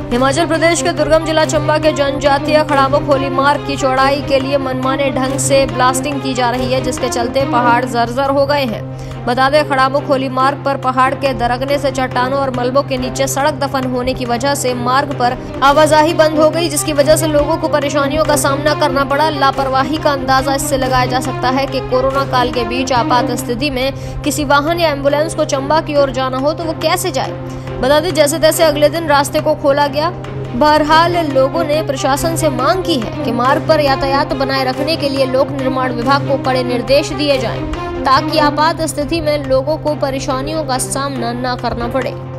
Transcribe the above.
हिमाचल प्रदेश के दुर्गम जिला चंबा के जनजातीय खड़ामुख होली मार्ग की चौड़ाई के लिए मनमाने ढंग से ब्लास्टिंग की जा रही है, जिसके चलते पहाड़ जर्जर हो गए हैं। बता दें, खड़ामुख होली मार्ग पर पहाड़ के दरकने से चट्टानों और मलबों के नीचे सड़क दफन होने की वजह से मार्ग पर आवाजाही बंद हो गई, जिसकी वजह से लोगों को परेशानियों का सामना करना पड़ा। लापरवाही का अंदाजा इससे लगाया जा सकता है कि कोरोना काल के बीच आपात स्थिति में किसी वाहन या एम्बुलेंस को चंबा की ओर जाना हो तो वो कैसे जाए। बता दें, जैसे तैसे अगले दिन रास्ते को खोला गया। बहरहाल लोगों ने प्रशासन से मांग की है कि मार्ग पर यातायात बनाए रखने के लिए लोक निर्माण विभाग को कड़े निर्देश दिए जाएं, ताकि आपात स्थिति में लोगों को परेशानियों का सामना न करना पड़े।